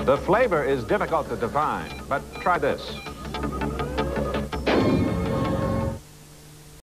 The flavor is difficult to define, but try this.